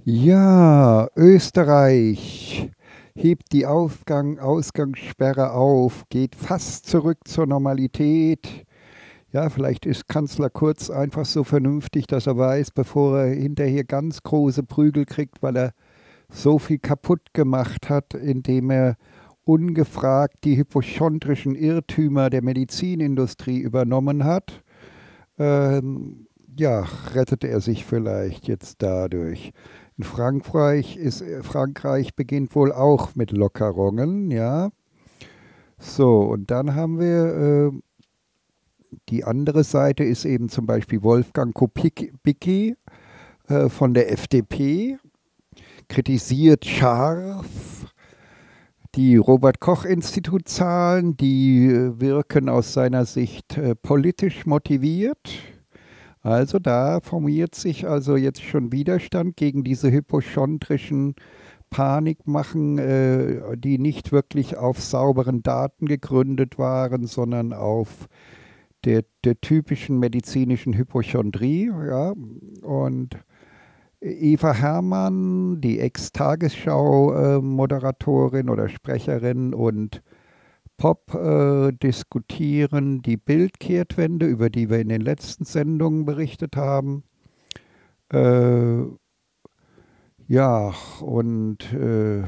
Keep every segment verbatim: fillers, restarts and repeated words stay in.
Ja, Österreich hebt die Aufgang Ausgangssperre auf, geht fast zurück zur Normalität. Ja, vielleicht ist Kanzler Kurz einfach so vernünftig, dass er weiß, bevor er hinterher ganz große Prügel kriegt, weil er so viel kaputt gemacht hat, indem er ungefragt die hypochondrischen Irrtümer der Medizinindustrie übernommen hat. Ähm, ja, rettet er sich vielleicht jetzt dadurch. In Frankreich ist, äh, Frankreich beginnt wohl auch mit Lockerungen, ja. So, und dann haben wir äh, die andere Seite ist eben zum Beispiel Wolfgang Kubicki äh, von der F D P, kritisiert scharf die Robert-Koch-Institut-Zahlen, die äh, wirken aus seiner Sicht äh, politisch motiviert. Also da formiert sich also jetzt schon Widerstand gegen diese hypochondrischen Panikmachen, äh, die nicht wirklich auf sauberen Daten gegründet waren, sondern auf der, der typischen medizinischen Hypochondrie. Ja. Und Eva Herrmann, die Ex-Tagesschau-Moderatorin oder Sprecherin, und Pop äh, diskutieren die Bildkehrtwende, über die wir in den letzten Sendungen berichtet haben. Äh, ja, und äh,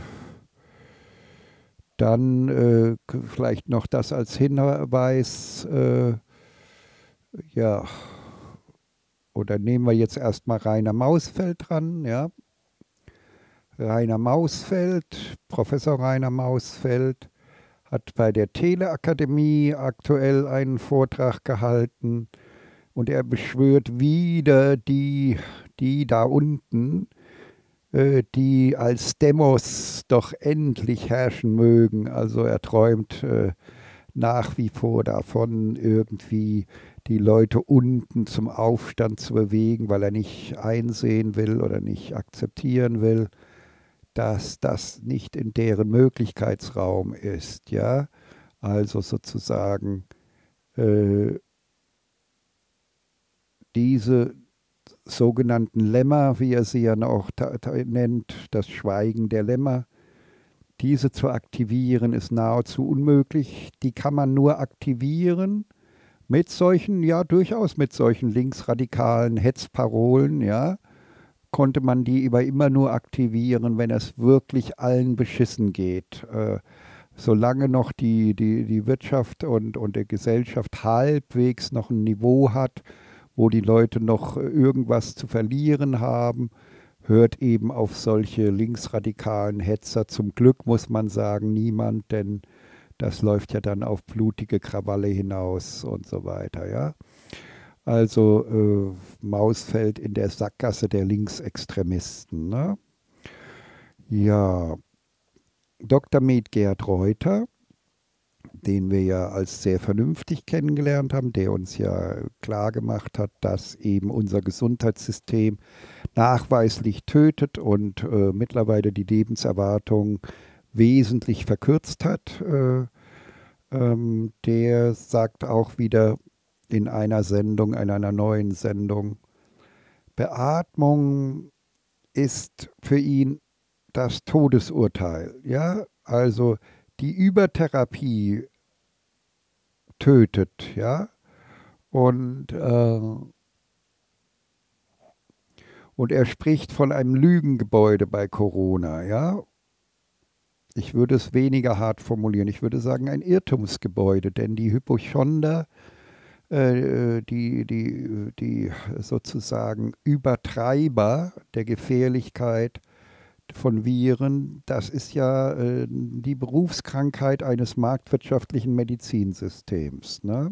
dann äh, vielleicht noch das als Hinweis, äh, ja, oder nehmen wir jetzt erstmal Rainer Mausfeld dran, ja. Rainer Mausfeld, Professor Rainer Mausfeld, hat bei der Teleakademie aktuell einen Vortrag gehalten und er beschwört wieder die, die da unten, äh, die als Demos doch endlich herrschen mögen. Also er träumt äh, nach wie vor davon, irgendwie die Leute unten zum Aufstand zu bewegen, weil er nicht einsehen will oder nicht akzeptieren will, dass das nicht in deren Möglichkeitsraum ist, ja. Also sozusagen äh, diese sogenannten Lämmer, wie er sie ja auch nennt, das Schweigen der Lämmer, diese zu aktivieren ist nahezu unmöglich. Die kann man nur aktivieren mit solchen, ja durchaus mit solchen linksradikalen Hetzparolen, ja, konnte man die aber immer nur aktivieren, wenn es wirklich allen beschissen geht. Äh, solange noch die, die, die Wirtschaft und, und die Gesellschaft halbwegs noch ein Niveau hat, wo die Leute noch irgendwas zu verlieren haben, hört eben auf solche linksradikalen Hetzer, zum Glück muss man sagen, niemand, denn das läuft ja dann auf blutige Krawalle hinaus und so weiter, ja. Also äh, Mausfeld in der Sackgasse der Linksextremisten. Ne? Ja, Doktor Med Gerd Reuter, den wir ja als sehr vernünftig kennengelernt haben, der uns ja klar gemacht hat, dass eben unser Gesundheitssystem nachweislich tötet und äh, mittlerweile die Lebenserwartung wesentlich verkürzt hat. Äh, ähm, der sagt auch wieder in einer Sendung, in einer neuen Sendung, Beatmung ist für ihn das Todesurteil. Ja, also die Übertherapie tötet, ja, und, äh, und er spricht von einem Lügengebäude bei Corona, ja. Ich würde es weniger hart formulieren. Ich würde sagen, ein Irrtumsgebäude, denn die Hypochonder, äh, die, die, die sozusagen Übertreiber der Gefährlichkeit von Viren, das ist ja äh, die Berufskrankheit eines marktwirtschaftlichen Medizinsystems. Ne?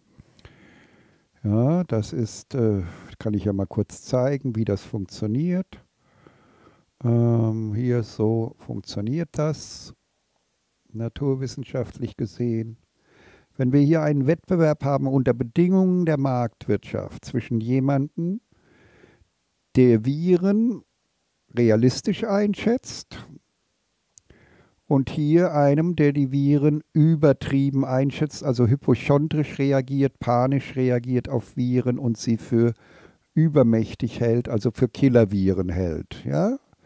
Ja, das ist, äh, kann ich ja mal kurz zeigen, wie das funktioniert. Ähm, hier so funktioniert das, naturwissenschaftlich gesehen. Wenn wir hier einen Wettbewerb haben unter Bedingungen der Marktwirtschaft zwischen jemandem, der Viren realistisch einschätzt, und hier einem, der die Viren übertrieben einschätzt, also hypochondrisch reagiert, panisch reagiert auf Viren und sie für übermächtig hält, also für Killerviren hält. Ja?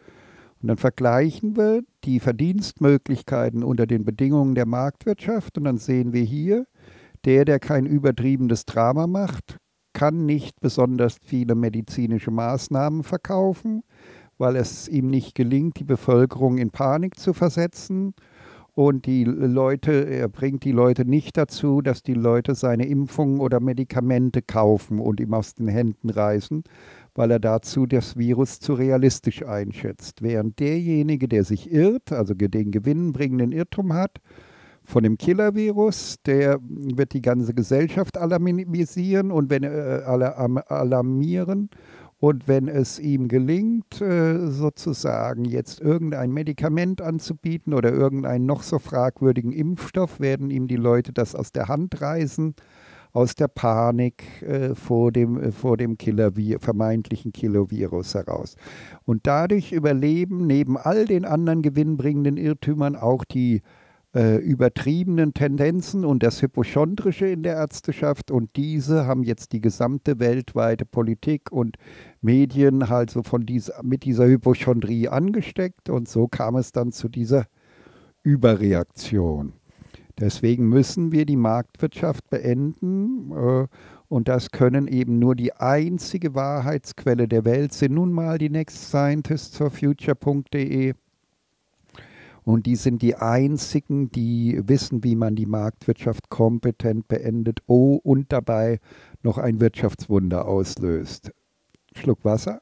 Und dann vergleichen wir die Verdienstmöglichkeiten unter den Bedingungen der Marktwirtschaft und dann sehen wir hier, der, der kein übertriebenes Drama macht, kann nicht besonders viele medizinische Maßnahmen verkaufen, weil es ihm nicht gelingt, die Bevölkerung in Panik zu versetzen. Und die Leute, er bringt die Leute nicht dazu, dass die Leute seine Impfungen oder Medikamente kaufen und ihm aus den Händen reißen, weil er dazu das Virus zu realistisch einschätzt. Während derjenige, der sich irrt, also den gewinnbringenden Irrtum hat, von dem Killer-Virus, der wird die ganze Gesellschaft alarmisieren und wenn, äh, alarmieren. Und wenn es ihm gelingt, äh, sozusagen jetzt irgendein Medikament anzubieten oder irgendeinen noch so fragwürdigen Impfstoff, werden ihm die Leute das aus der Hand reißen, aus der Panik äh, vor dem, äh, vor dem Killer, vermeintlichen Killer-Virus heraus. Und dadurch überleben neben all den anderen gewinnbringenden Irrtümern auch die äh, übertriebenen Tendenzen und das Hypochondrische in der Ärzteschaft. Und diese haben jetzt die gesamte weltweite Politik und Medien also von dieser, mit dieser Hypochondrie angesteckt. Und so kam es dann zu dieser Überreaktion. Deswegen müssen wir die Marktwirtschaft beenden äh, und das können eben nur die einzige Wahrheitsquelle der Welt sind nun mal die Next Scientists for Future punkt de und die sind die einzigen, die wissen, wie man die Marktwirtschaft kompetent beendet oh, und dabei noch ein Wirtschaftswunder auslöst. Schluck Wasser.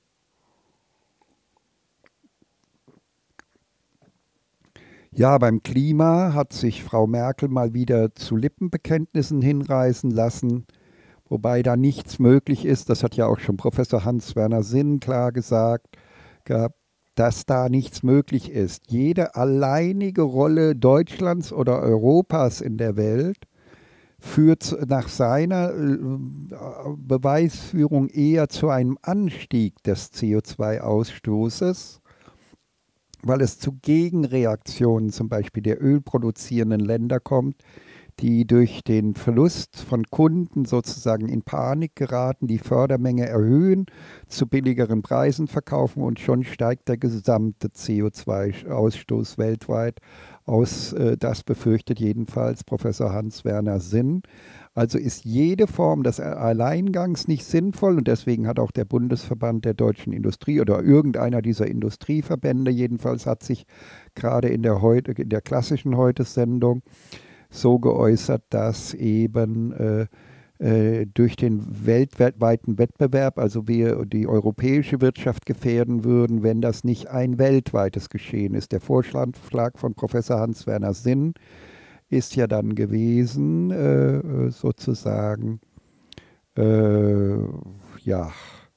Ja, beim Klima hat sich Frau Merkel mal wieder zu Lippenbekenntnissen hinreißen lassen, wobei da nichts möglich ist. Das hat ja auch schon Professor Hans-Werner Sinn klar gesagt, dass da nichts möglich ist. Jede alleinige Rolle Deutschlands oder Europas in der Welt führt nach seiner Beweisführung eher zu einem Anstieg des C O zwei Ausstoßes, weil es zu Gegenreaktionen zum Beispiel der ölproduzierenden Länder kommt, die durch den Verlust von Kunden sozusagen in Panik geraten, die Fördermenge erhöhen, zu billigeren Preisen verkaufen und schon steigt der gesamte C O zwei Ausstoß weltweit aus. Das befürchtet jedenfalls Professor Hans-Werner Sinn. Also ist jede Form des Alleingangs nicht sinnvoll und deswegen hat auch der Bundesverband der deutschen Industrie oder irgendeiner dieser Industrieverbände jedenfalls hat sich gerade in der, heute, in der klassischen Heute-Sendung so geäußert, dass eben äh, äh, durch den weltweiten Wettbewerb, also wir die europäische Wirtschaft gefährden würden, wenn das nicht ein weltweites Geschehen ist. Der Vorschlag von Professor Hans-Werner Sinn ist ja dann gewesen, äh, sozusagen, äh, ja,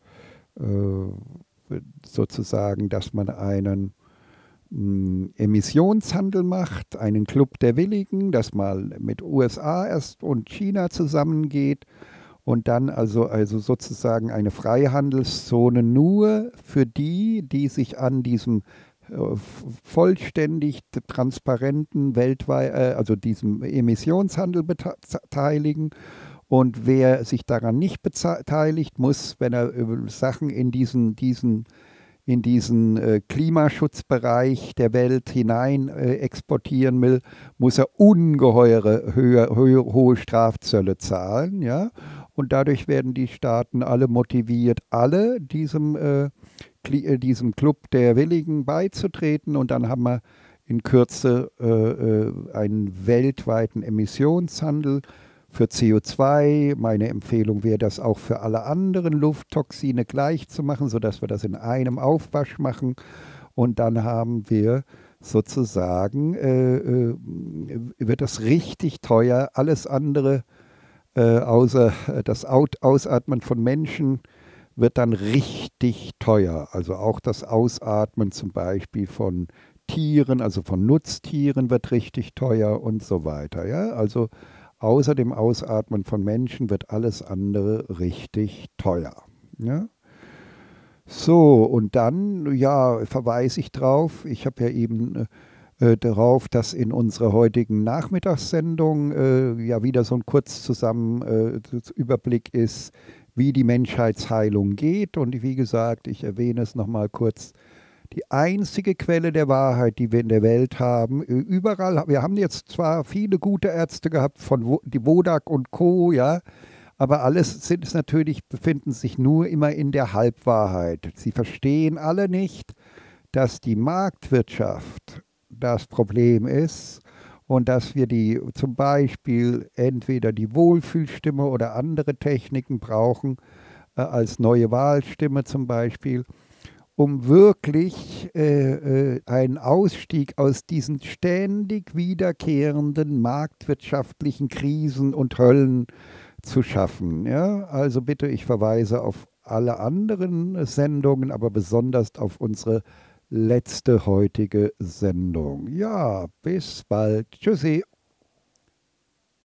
äh, sozusagen, dass man einen Emissionshandel macht, einen Club der Willigen, das mal mit U S A erst und China zusammengeht und dann also, also sozusagen eine Freihandelszone nur für die, die sich an diesem äh, vollständig transparenten weltweit, äh, also diesem Emissionshandel beteiligen. Und wer sich daran nicht beteiligt, muss, wenn er äh, Sachen in diesen, diesen in diesen äh, Klimaschutzbereich der Welt hinein äh, exportieren will, muss er ungeheure höhe, höhe, hohe Strafzölle zahlen. Ja? Und dadurch werden die Staaten alle motiviert, alle diesem, äh, diesem Club der Willigen beizutreten. Und dann haben wir in Kürze äh, einen weltweiten Emissionshandel für C O zwei. Meine Empfehlung wäre, das auch für alle anderen Lufttoxine gleich zu machen, sodass wir das in einem Aufwasch machen. Und dann haben wir sozusagen, äh, äh, wird das richtig teuer. Alles andere, äh, außer das Ausatmen von Menschen, wird dann richtig teuer. Also auch das Ausatmen zum Beispiel von Tieren, also von Nutztieren wird richtig teuer und so weiter. Ja? Also außer dem Ausatmen von Menschen wird alles andere richtig teuer. Ja? So, und dann, ja, verweise ich drauf, ich habe ja eben äh, darauf, dass in unserer heutigen Nachmittagssendung äh, ja wieder so ein Kurzzusammenüberblick äh, ist, wie die Menschheitsheilung geht. Und wie gesagt, ich erwähne es nochmal kurz, die einzige Quelle der Wahrheit, die wir in der Welt haben. Überall, wir haben jetzt zwar viele gute Ärzte gehabt, von die Wodak und Co., ja, aber alles sind es natürlich, befinden sich nur immer in der Halbwahrheit. Sie verstehen alle nicht, dass die Marktwirtschaft das Problem ist und dass wir die zum Beispiel entweder die Wohlfühlstimme oder andere Techniken brauchen, äh, als neue Wahlstimme zum Beispiel, um wirklich äh, äh, einen Ausstieg aus diesen ständig wiederkehrenden marktwirtschaftlichen Krisen und Höllen zu schaffen. Ja? Also bitte, ich verweise auf alle anderen Sendungen, aber besonders auf unsere letzte heutige Sendung. Ja, bis bald. Tschüssi.